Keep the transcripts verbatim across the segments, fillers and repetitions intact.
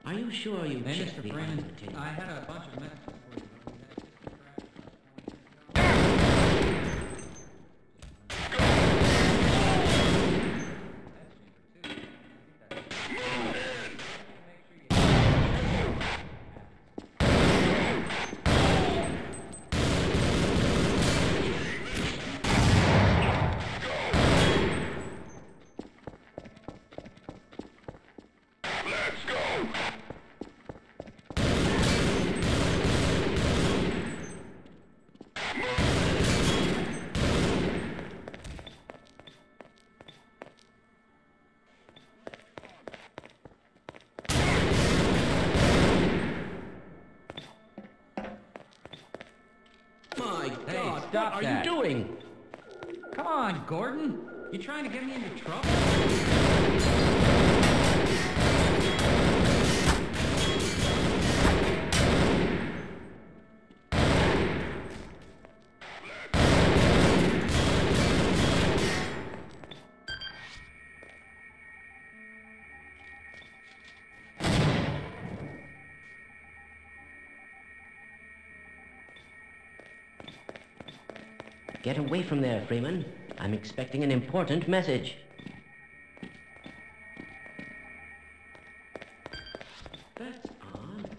Are you sure you Hey, checked Mister the Freeman, item tin? I had a bunch of messages for you, but we had a system crash. My Hey, God, stop what are that. you doing? Come on, Gordon. You trying to get me into trouble? Get away from there, Freeman. I'm expecting an important message. That's odd.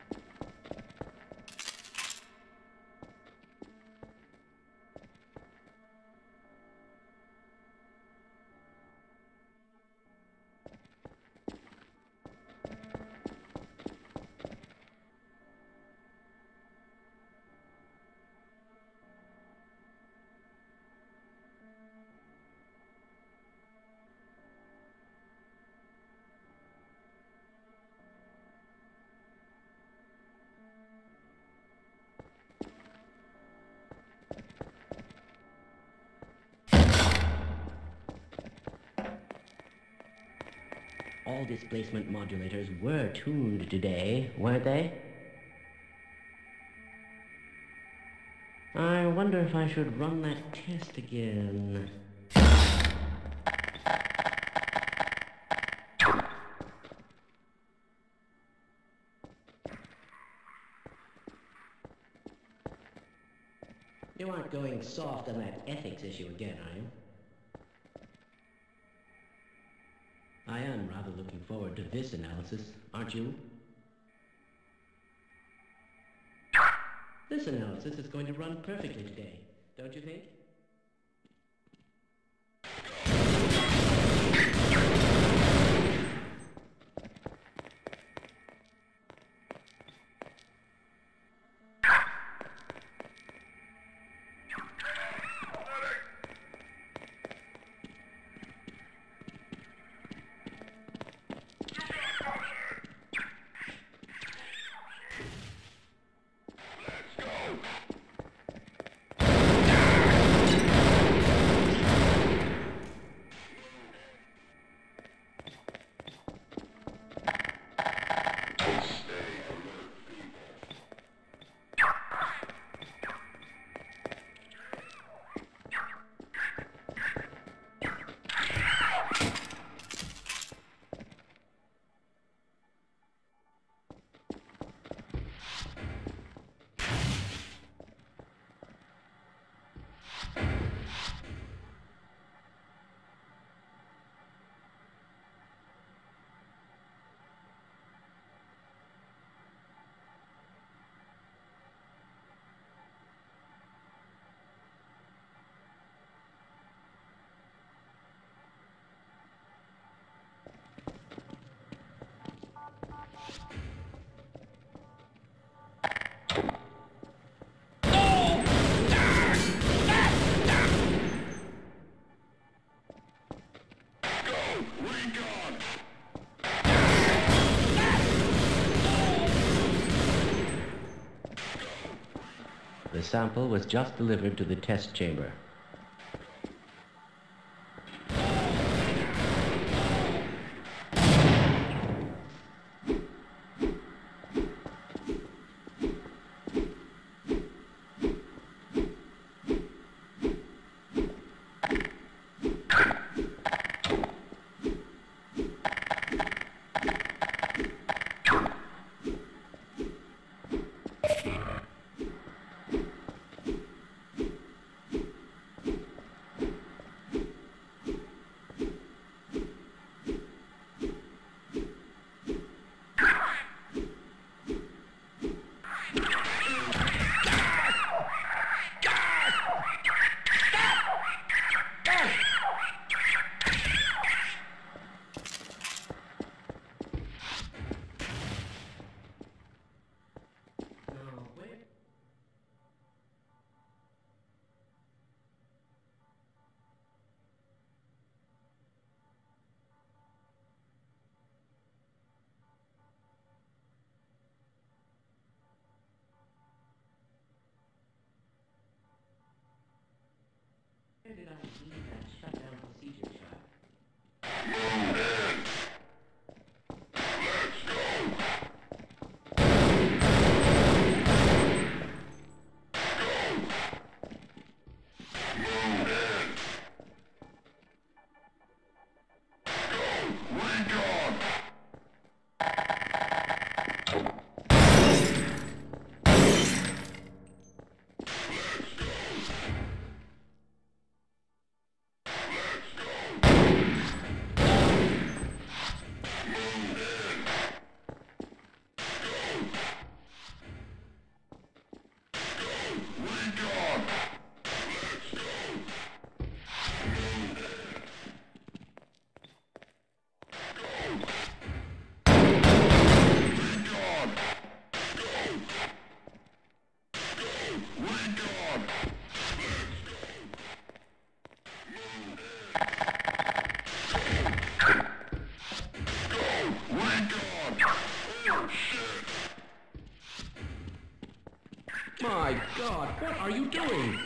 All displacement modulators were tuned today, weren't they? I wonder if I should run that test again. You aren't going soft on that ethics issue again, are you? I am rather looking forward to this analysis, aren't you? This analysis is going to run perfectly today, don't you think? The sample was just delivered to the test chamber. My God, what are you doing?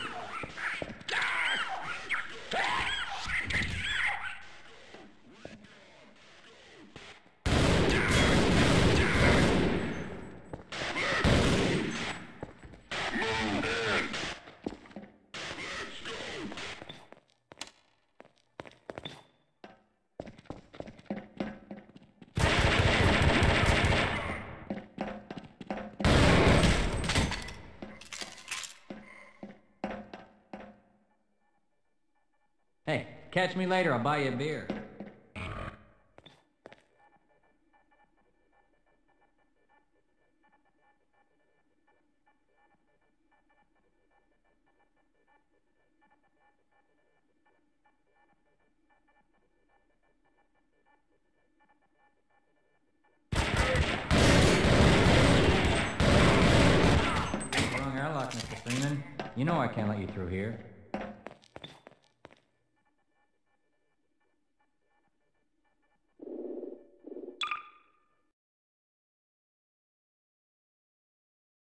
Hey, catch me later. I'll buy you a beer. Wrong airlock, Mister Freeman. You know I can't let you through here.